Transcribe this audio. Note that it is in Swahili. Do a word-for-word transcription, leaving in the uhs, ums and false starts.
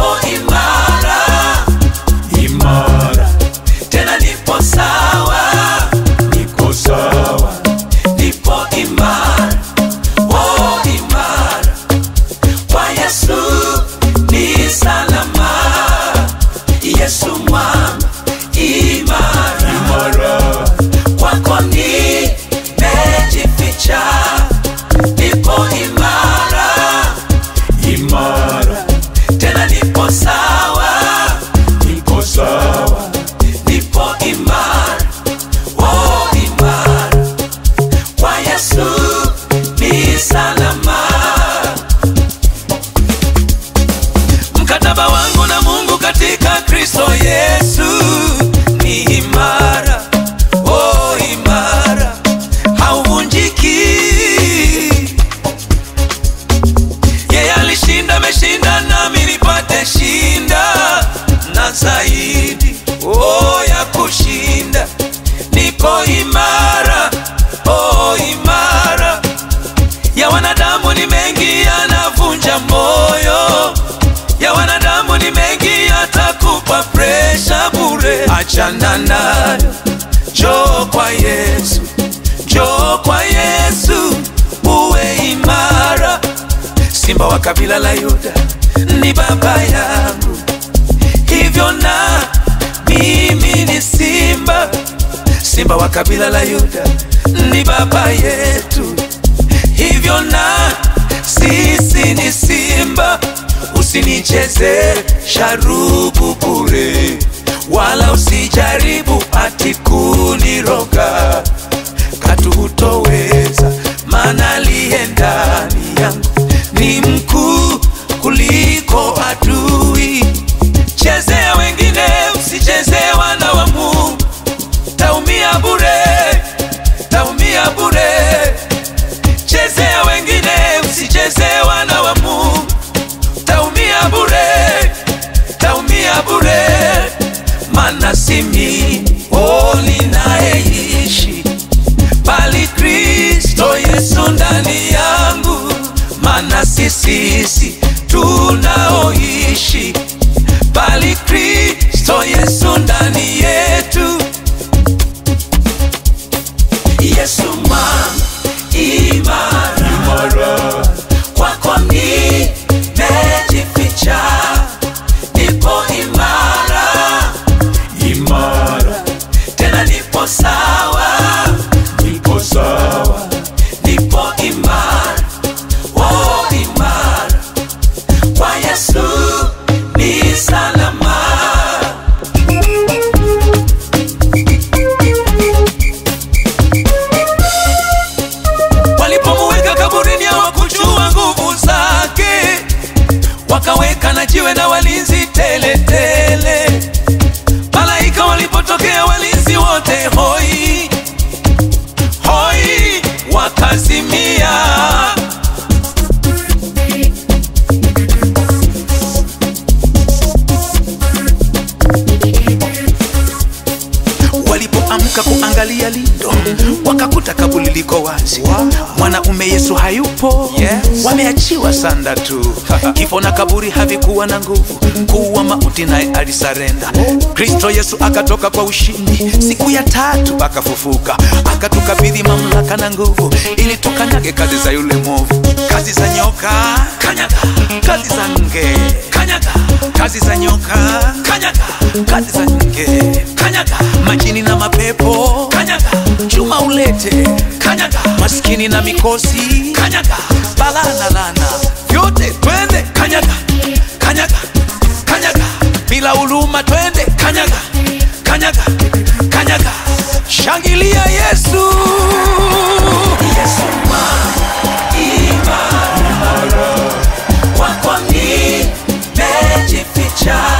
nipo imara, imara, tena nipo sawa, niko sawa, nipo imara, oh imara, kwa Yesu ni salama, Yesu mwamba imara, imara, kwako nimejificha, nipo imara, imara, tena nipo sawa, niko sawa, nipo imara, oh imara, kwa Yesu ni salama. Mkataba wangu na Mungu katika Kristo Yesu ni imara, oh imara, hauvunjiki. Yeye alishinda, ameshinda, nami nipate shinda na zaidi, oh ya kushinda. Niko imara, oh imara, ya wanadamu ni mengi yanavunja moyo, ya wanadamu ni mengi yatakupa presha bure. Achana nayo, njoo kwa Yesu, njoo kwa Yesu uwe imara. Simba wa kabila la Yuda ni baba yangu, hivyo na mimi ni simba. Simba wa kabila la Yuda ni baba yetu, hivyo na sisi ni simba. Usinicheze sharubu bure, wala usijaribu ati kuniroga. Katu hutoweza, maana aliye ndani yangu ni mkuu kuliko adui. Chezea wengine, usichezee wana wa Mungu. Taumia bure, taumia bure. Chezea wengine, usichezee wana wa Mungu. Taumia bure, taumia bure. Maana si mimi oh ninayeishi, bali Kristo Yesu ndani yangu. Maana si sisi tunaoishi, bali Kristo Yesu ndani yetu. Yesu mwamba imara, imara, kwako nimejificha, nipo imara, imara, tena nipo sawa, niko sawa, nipo imara, oh imara, kwa Yesu ni salama. Walipomuweka kaburini hawakujua nguvu zake, wakaweka na jiwe na walinzi tele tele. Malaika walipotokea walinzi wote hoi hoi wakazimia. Walipoamka kuangalia lindo, wakakuta kaburi liko wazi. Mwanaume Yesu hayupo, yes. Wameachiwa sanda tu. Kifo na kaburi havikuwa na nguvu, kuwa mauti naye alisarenda. Kristo Yesu akatoka kwa ushindi, siku ya tatu akafufuka, akatukabidhi mamlaka na nguvu, ili tukanyage kazi za yule mwovu. Kazi za nyoka kanyaga, kazi za nge kanyaga, kazi za nyoka kanyaga, kazi za nge kanyaga, majini na mapepo kanyaga, chuma ulete kanyaga, maskini na mikosi kanyaga, bala na lana yote twende kanyaga, kanyaga, kanyaga, bila huruma twende kanyaga, kanyaga, kanyaga. Shangilia Yesu, Yesu imara, kwako nimejificha.